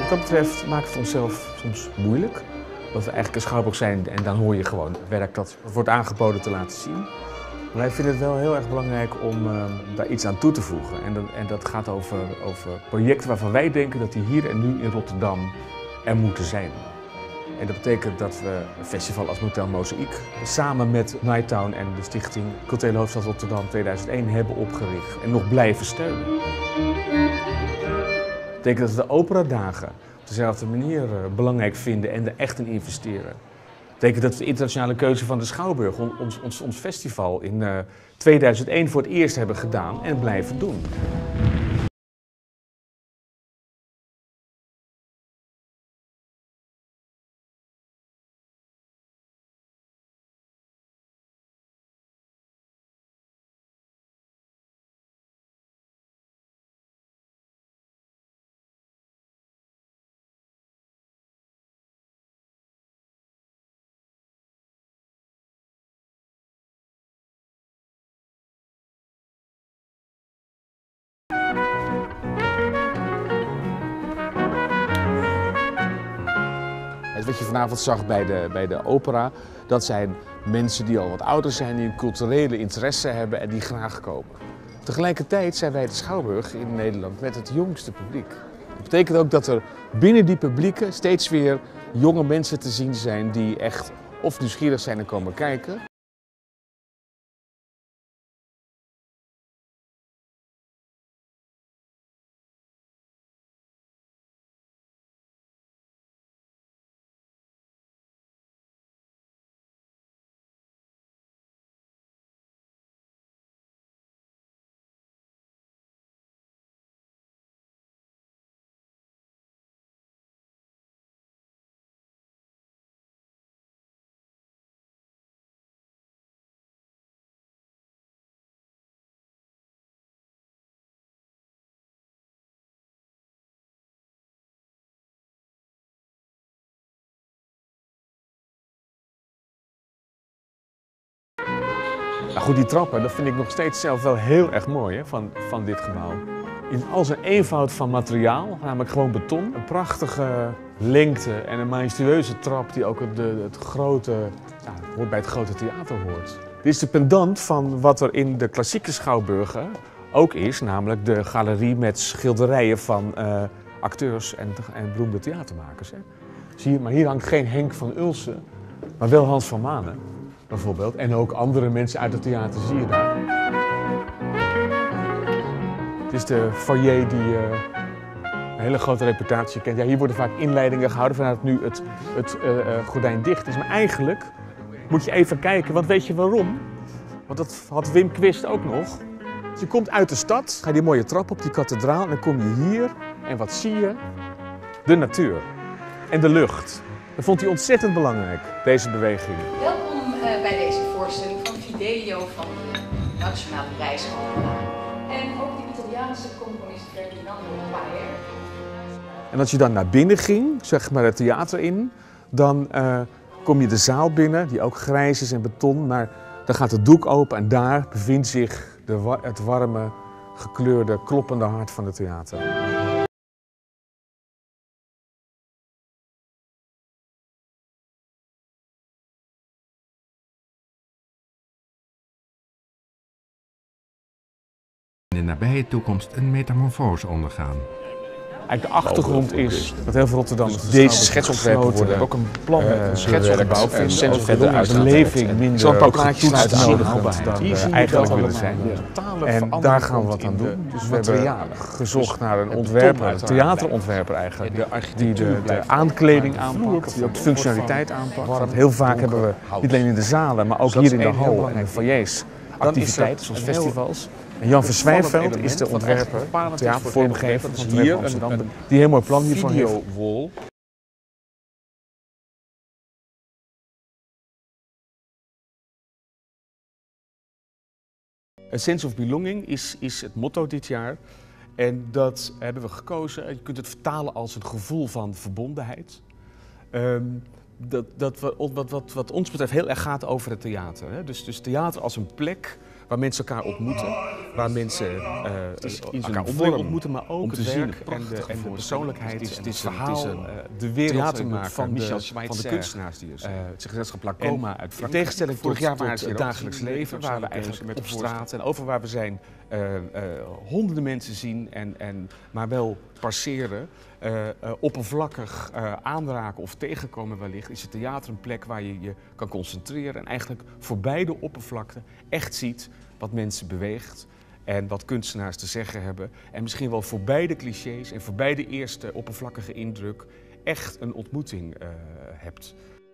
Wat dat betreft maakt het onszelf soms moeilijk. Dat we eigenlijk een schouwburg zijn en dan hoor je gewoon werk dat wordt aangeboden te laten zien. Maar wij vinden het wel heel erg belangrijk om daar iets aan toe te voegen. En dat gaat over projecten waarvan wij denken dat die hier en nu in Rotterdam er moeten zijn. En dat betekent dat we een festival als Motel Mozaïek samen met Nighttown en de stichting Culturele Hoofdstad Rotterdam 2001 hebben opgericht en nog blijven steunen. Dat betekent dat we de operadagen op dezelfde manier belangrijk vinden en er echt in investeren. Dat betekent dat we de internationale keuze van de Schouwburg, ons festival, in 2001 voor het eerst hebben gedaan en blijven doen. Wat je vanavond zag bij de opera, dat zijn mensen die al wat ouder zijn, die een culturele interesse hebben en die graag komen. Tegelijkertijd zijn wij de Schouwburg in Nederland met het jongste publiek. Dat betekent ook dat er binnen die publieken steeds weer jonge mensen te zien zijn die echt of nieuwsgierig zijn en komen kijken. Nou goed, die trappen, dat vind ik nog steeds zelf wel heel erg mooi hè, van dit gebouw. In al zijn eenvoud van materiaal, namelijk gewoon beton, een prachtige lengte en een majestueuze trap die ook hoort bij het grote theater hoort. Dit is de pendant van wat er in de klassieke schouwburgen ook is, namelijk de galerie met schilderijen van acteurs en beroemde theatermakers. Hè. Zie je, maar hier hangt geen Henk van Ulsen, maar wel Hans van Manen. Bijvoorbeeld. En ook andere mensen uit het theater zie je daar. Het is de foyer die een hele grote reputatie kent. Ja, hier worden vaak inleidingen gehouden vanuit nu het gordijn dicht is. Maar eigenlijk moet je even kijken, want weet je waarom? Want dat had Wim Quist ook nog. Dus je komt uit de stad, ga je die mooie trap op die kathedraal en dan kom je hier. En wat zie je? De natuur en de lucht. Dat vond hij ontzettend belangrijk, deze beweging. Bij deze voorstelling van Fidelio van de Nationale Reisopera. En ook de Italiaanse componist Ferdinando Paer. En als je dan naar binnen ging, zeg maar het theater in, dan kom je de zaal binnen, die ook grijs is en beton, maar dan gaat het doek open en daar bevindt zich het warme, gekleurde, kloppende hart van het theater. in de nabije toekomst een metamorfose ondergaan. Eigenlijk de achtergrond is dat heel veel Rotterdammers deze schetsontwerpen worden. Ook een plan met een schetsopbouw en verder uit de beleving minder zo'n paar plaatjes uitnodigend dan eigenlijk willen zijn. En daar gaan we wat aan doen. Dus we hebben gezocht naar een ontwerper, een theaterontwerper eigenlijk, die de aankleding aanpakt, die ook de functionaliteit aanpakt. Want heel vaak hebben we, niet alleen in de zalen, maar ook hier in de hal en de foyers, activiteiten zoals festivals. En Jan Verswijnveld is de ontwerper, theatervormgever van hier Amsterdam, die een heel mooi plan hiervan heeft. A sense of belonging is het motto dit jaar. En dat hebben we gekozen. Je kunt het vertalen als een gevoel van verbondenheid. Wat ons betreft heel erg gaat over het theater. Hè? Dus theater als een plek waar mensen elkaar ontmoeten, waar mensen elkaar ontmoeten, maar ook het werk en de persoonlijkheid. Het is verhaal, de wereld van de kunstenaars die er zijn. Het gezelschap La Coma uit Frankrijk. In tegenstelling vorig jaar waren ze het dagelijks leven, waar we eigenlijk op straat en over waar we zijn honderden mensen zien, maar wel passeren, oppervlakkig aanraken of tegenkomen wellicht, is het theater een plek waar je je kan concentreren en eigenlijk voorbij de oppervlakte echt ziet wat mensen beweegt en wat kunstenaars te zeggen hebben. En misschien wel voorbij de clichés en voorbij de eerste oppervlakkige indruk echt een ontmoeting hebt.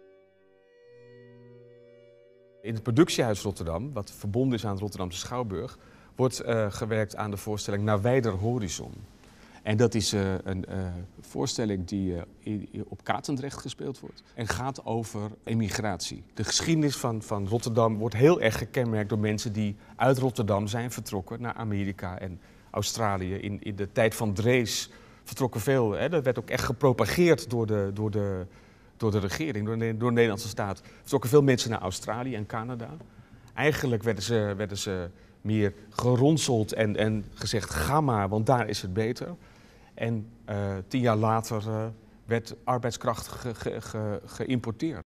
In het Productiehuis Rotterdam, wat verbonden is aan het Rotterdamse Schouwburg, wordt gewerkt aan de voorstelling Naar wijder horizon. En dat is een voorstelling die op Katendrecht gespeeld wordt en gaat over emigratie. De geschiedenis van Rotterdam wordt heel erg gekenmerkt door mensen die uit Rotterdam zijn vertrokken naar Amerika en Australië. In de tijd van Drees vertrokken veel. Dat werd ook echt gepropageerd door de regering, door de Nederlandse staat. Vertrokken veel mensen naar Australië en Canada. Eigenlijk werden ze meer geronseld en gezegd, ga maar, want daar is het beter. En 10 jaar later werd arbeidskracht geïmporteerd.